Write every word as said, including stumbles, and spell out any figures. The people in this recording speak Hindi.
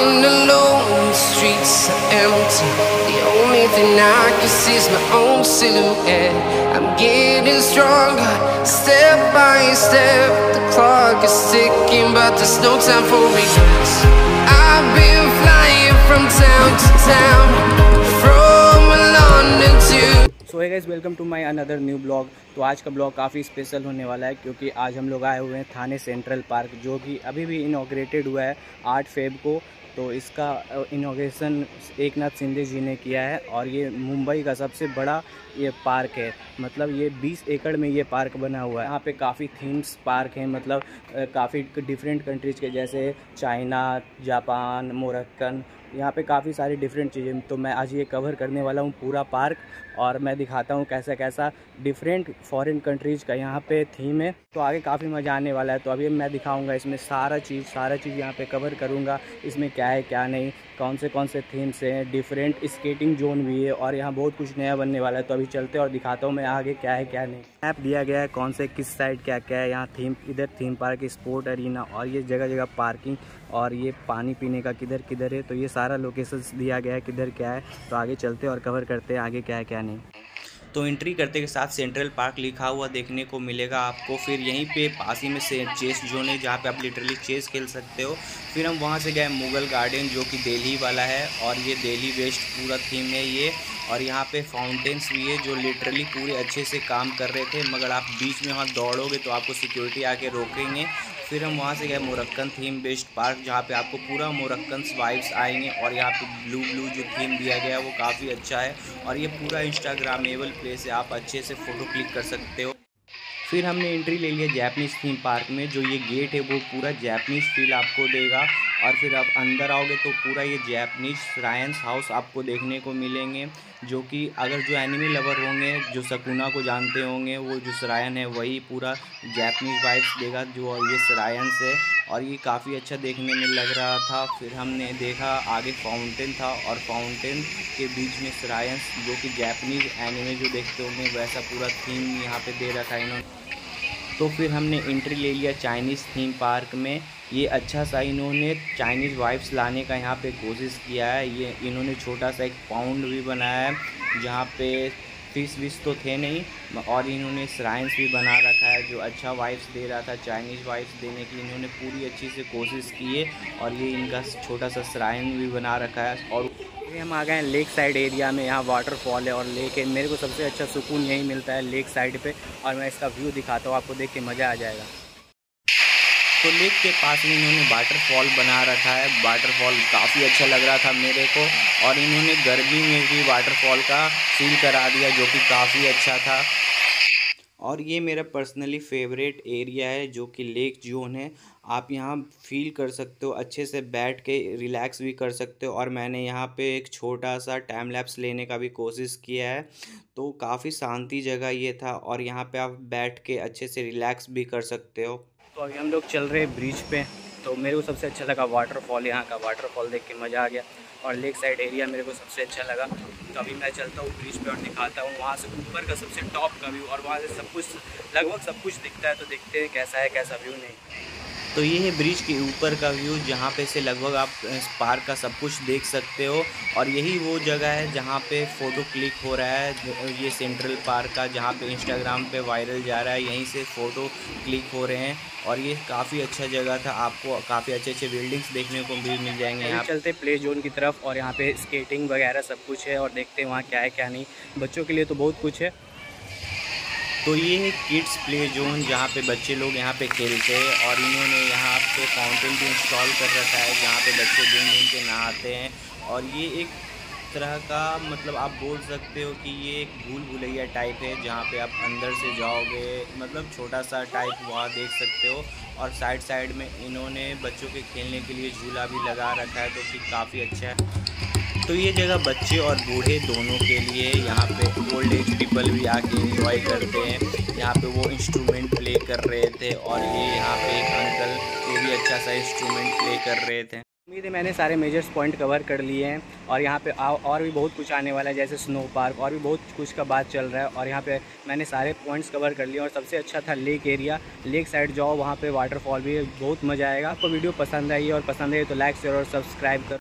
Walking alone, the streets are empty. The only thing I can see is my own silhouette. I'm getting stronger, step by step. The clock is ticking, but there's no time for regrets. I've been flying from town to town, from London to so hi guys, welcome to my another new blog. तो आज का ब्लॉग काफ़ी स्पेशल होने वाला है क्योंकि आज हम लोग आए हुए हैं थाने सेंट्रल पार्क, जो कि अभी भी इनॉग्रेटेड हुआ है आठ फेब को। तो इसका इनॉग्रेशन एकनाथ शिंदे जी ने किया है और ये मुंबई का सबसे बड़ा ये पार्क है। मतलब ये बीस एकड़ में ये पार्क बना हुआ है। यहाँ पे काफ़ी थीम्स पार्क हैं, मतलब काफ़ी डिफरेंट कंट्रीज़ के, जैसे चाइना, जापान, मोरक्कन, यहाँ पे काफ़ी सारी डिफरेंट चीज़ें। तो मैं आज ये कवर करने वाला हूँ पूरा पार्क, और मैं दिखाता हूँ कैसा कैसा डिफरेंट फॉरेन कंट्रीज़ का यहाँ पे थीम है। तो आगे काफ़ी मज़ा आने वाला है। तो अभी मैं दिखाऊंगा इसमें सारा चीज़ सारा चीज़ यहाँ पे कवर करूँगा। इसमें क्या है क्या नहीं, कौन से कौन से थीम्स हैं, डिफरेंट स्केटिंग जोन भी है, और यहाँ बहुत कुछ नया बनने वाला है। तो अभी चलते हैं और दिखाता हूँ मैं आगे क्या है क्या नहीं। मैप दिया गया है कौन से किस साइड क्या क्या है। यहाँ थीम, इधर थीम पार्क, स्पोर्ट अरीना, और ये जगह जगह पार्किंग, और ये पानी पीने का किधर किधर है। तो ये सारा लोकेशंस दिया गया है किधर क्या है। तो आगे चलते हैं और कवर करते हैं आगे क्या है क्या नहीं। तो एंट्री करते के साथ सेंट्रल पार्क लिखा हुआ देखने को मिलेगा आपको। फिर यहीं पे पास ही में से चेस जोन है जहाँ पे आप लिटरली चेस खेल सकते हो। फिर हम वहाँ से गए मुगल गार्डन, जो कि दिल्ली वाला है, और ये दिल्ली वेस्ट पूरा थीम है ये। और यहाँ पे फाउंटेन्स भी है जो लिटरली पूरे अच्छे से काम कर रहे थे, मगर आप बीच में वहाँ दौड़ोगे तो आपको सिक्योरिटी आके रोकेंगे। फिर हम वहाँ से गए मोरक्कन थीम बेस्ड पार्क, जहाँ पे आपको पूरा मोरक्कन वाइब्स आएंगे। और यहाँ पे ब्लू ब्लू जो थीम दिया गया है वो काफ़ी अच्छा है, और ये पूरा इंस्टाग्रामेबल प्लेस है, आप अच्छे से फ़ोटो क्लिक कर सकते हो। फिर हमने एंट्री ले लिया जैपनीज़ थीम पार्क में। जो ये गेट है वो पूरा जैपनीज़ फील आपको देगा, और फिर आप अंदर आओगे तो पूरा ये जैपनीज़ श्रायन्स हाउस आपको देखने को मिलेंगे, जो कि अगर जो एनिमी लवर होंगे, जो सकुना को जानते होंगे, वो जो श्रायन है वही पूरा जैपनीज़ वाइब्स देगा, जो ये श्रायन्स है। और ये काफ़ी अच्छा देखने में लग रहा था। फिर हमने देखा आगे फाउंटेन था, और फाउंटेन के बीच में श्रायन्स, जो कि जैपनीज़ एनिमे जो देखते होंगे वैसा पूरा थीम यहाँ पे दे रखा है इन्होंने। तो फिर हमने एंट्री ले लिया चाइनीज़ थीम पार्क में। ये अच्छा सा इन्होंने चाइनीज़ वाइब्स लाने का यहाँ पे कोशिश किया है। ये इन्होंने छोटा सा एक पाउंड भी बनाया है जहाँ पे फिश विश तो थे नहीं, और इन्होंने श्राइन्स भी बना रखा है जो अच्छा वाइब्स दे रहा था। चाइनीज़ वाइब्स देने की इन्होंने पूरी अच्छी से कोशिश की है, और ये इनका छोटा सा श्राइन भी बना रखा है। और हम आ गए हैं लेक साइड एरिया में। यहाँ वाटरफॉल है और लेक है। मेरे को सबसे अच्छा सुकून यही मिलता है लेक साइड पे, और मैं इसका व्यू दिखाता हूँ आपको, देख के मज़ा आ जाएगा। तो लेक के पास में इन्होंने वाटरफॉल बना रखा है। वाटरफॉल काफ़ी अच्छा लग रहा था मेरे को, और इन्होंने गर्मी में भी वाटरफॉल का सील करा दिया, जो कि काफ़ी अच्छा था। और ये मेरा पर्सनली फेवरेट एरिया है, जो कि लेक जोन है। आप यहाँ फील कर सकते हो, अच्छे से बैठ के रिलैक्स भी कर सकते हो। और मैंने यहाँ पे एक छोटा सा टाइम लैप्स लेने का भी कोशिश किया है। तो काफ़ी शांति जगह ये था, और यहाँ पे आप बैठ के अच्छे से रिलैक्स भी कर सकते हो। तो अभी हम लोग चल रहे हैं ब्रिज पे। तो मेरे को सबसे अच्छा लगा वाटरफॉल, यहाँ का वाटरफॉल देख के मज़ा आ गया, और लेक साइड एरिया मेरे को सबसे अच्छा लगा। तो अभी मैं चलता हूँ ब्रिज पे और दिखाता हूँ वहाँ से ऊपर का सबसे टॉप का व्यू, और वहाँ से सब कुछ लगभग सब कुछ दिखता है। तो देखते हैं कैसा है कैसा व्यू नहीं। तो ये है ब्रिज के ऊपर का व्यू, जहाँ पे से लगभग आप पार्क का सब कुछ देख सकते हो। और यही वो जगह है जहाँ पे फ़ोटो क्लिक हो रहा है, ये सेंट्रल पार्क का, जहाँ पे इंस्टाग्राम पे वायरल जा रहा है। यहीं से फ़ोटो क्लिक हो रहे हैं, और ये काफ़ी अच्छा जगह था। आपको काफ़ी अच्छे अच्छे बिल्डिंग्स देखने को भी मिल जाएंगे। यहाँ चलते प्ले जोन की तरफ, और यहाँ पे स्केटिंग वगैरह सब कुछ है, और देखते हैं वहाँ क्या है क्या नहीं। बच्चों के लिए तो बहुत कुछ है। तो ये है किड्स प्ले जोन, जहाँ पे बच्चे लोग यहाँ पे खेलते हैं, और इन्होंने यहाँ पे फाउंटेन भी इंस्टॉल कर रखा है जहाँ पे बच्चे दिन दिन के नहाते हैं। और ये एक तरह का, मतलब आप बोल सकते हो कि ये एक भूल भुलैया टाइप है, जहाँ पे आप अंदर से जाओगे, मतलब छोटा सा टाइप वहाँ देख सकते हो। और साइड साइड में इन्होंने बच्चों के खेलने के लिए झूला भी लगा रखा है, तो कि काफ़ी अच्छा है। तो ये जगह बच्चे और बूढ़े दोनों के लिए, यहाँ पे ओल्ड एज पीपल भी आके एंजॉय करते हैं। यहाँ पे वो इंस्ट्रूमेंट प्ले कर रहे थे, और ये यहाँ पे एक अंकल, ये भी अच्छा सा इंस्ट्रूमेंट प्ले कर रहे थे। उम्मीद है मैंने सारे मेजर्स पॉइंट कवर कर लिए हैं और यहाँ पे और भी बहुत कुछ आने वाला है, जैसे स्नो पार्क और भी बहुत कुछ का बात चल रहा है। और यहाँ पे मैंने सारे पॉइंट्स कवर कर लिए और सबसे अच्छा था लेक एरिया। लेक साइड जाओ, वहाँ पे वाटरफॉल भी है, बहुत मज़ा आएगा। आपको वीडियो पसंद आई और पसंद है तो लाइक शेयर और सब्सक्राइब करो।